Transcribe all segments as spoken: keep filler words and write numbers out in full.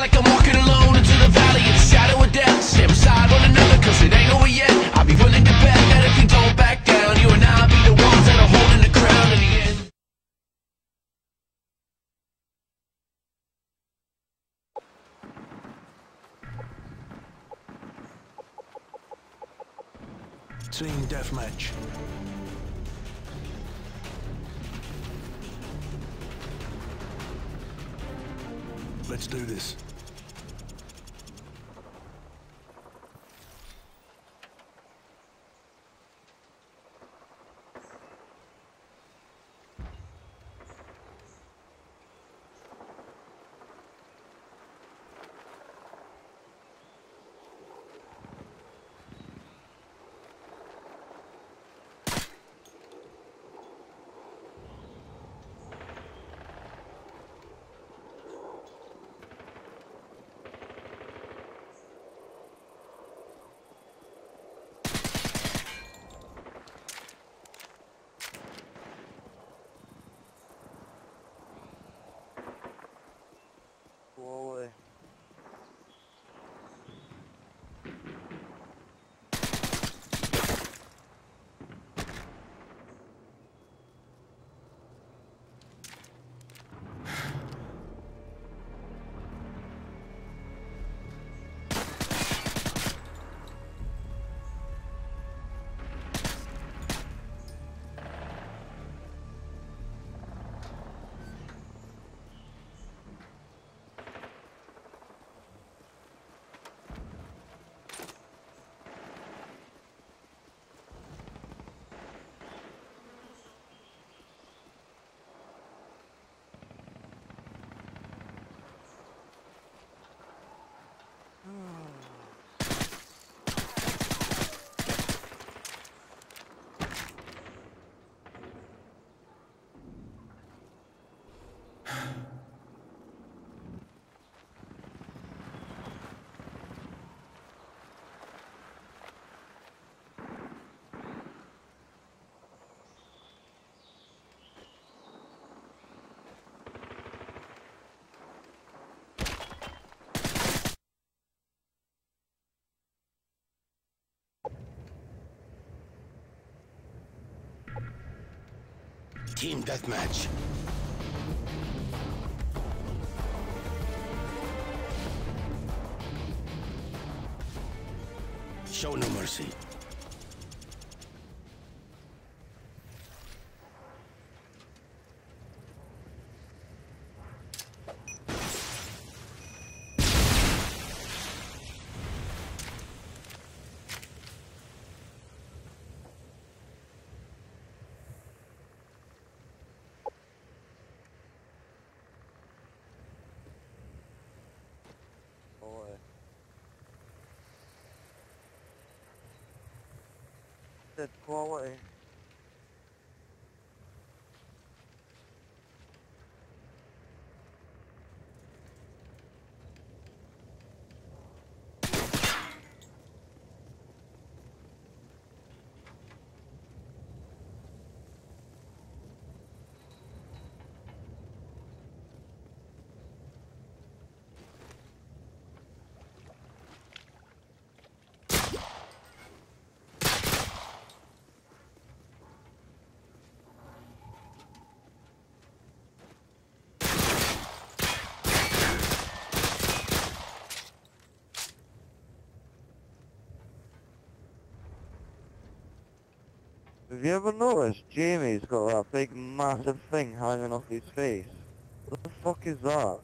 like I'm walking alone into the valley of the shadow of death. Stay beside one another, cause it ain't over yet. I'll be willing to bet that if you don't back down, you and I'll be the ones that are holding the crown in the end. Team deathmatch. Let's do this. Boy. Team deathmatch. Show no mercy. That's quality. Have you ever noticed Jamie's got that big massive thing hanging off his face? What the fuck is that?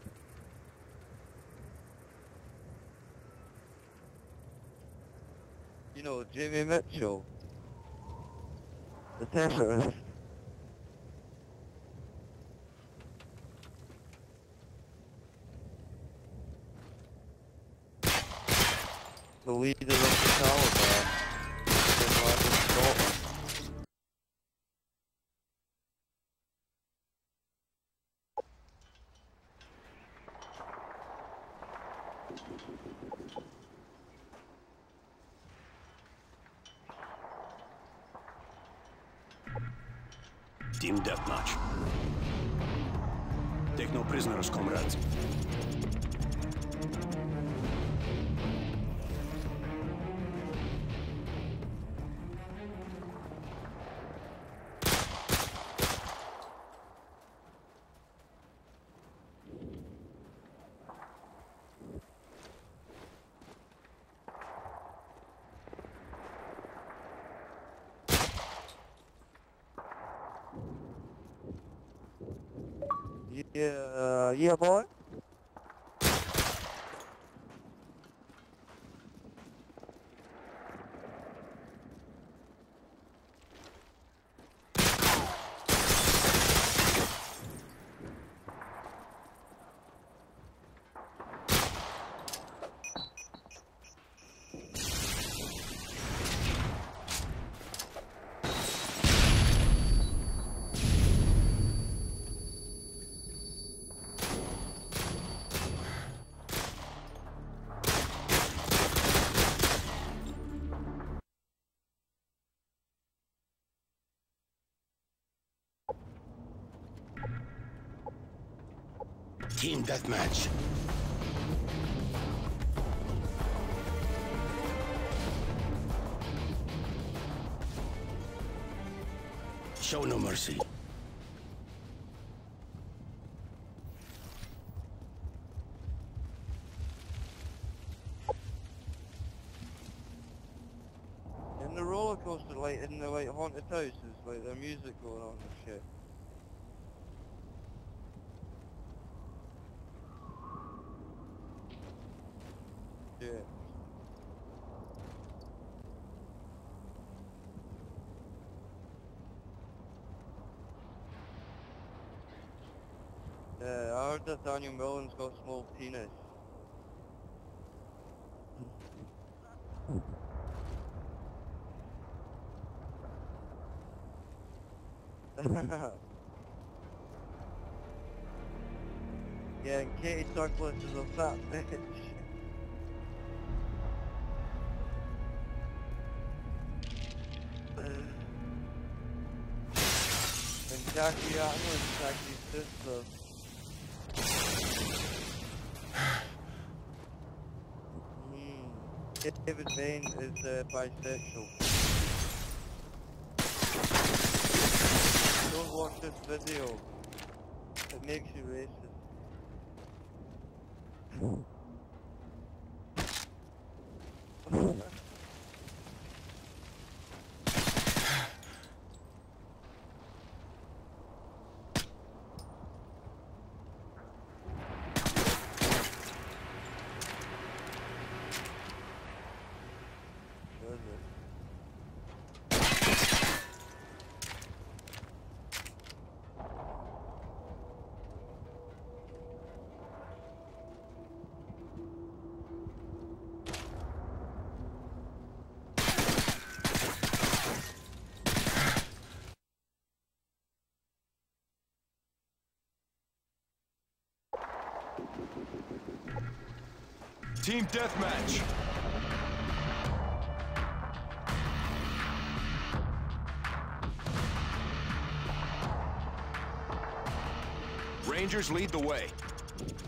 You know, Jamie Mitchell. The terrorist. The leader of the Taliban. In London, Scotland. Team deathmatch. Take no prisoners, comrades. Yeah, uh, yeah, boy. Team deathmatch. Show no mercy. In the roller coaster, like in the like haunted houses, like there's music going on and shit. Yeah. Yeah, I heard that Daniel Millen's got a small penis. Yeah, and Katie Douglas is a fat bitch. And Jackie Atlin's Jackie's sister. Mm. David Vane is uh, bisexual. Don't watch this video. It makes you racist. Team deathmatch. Rangers lead the way.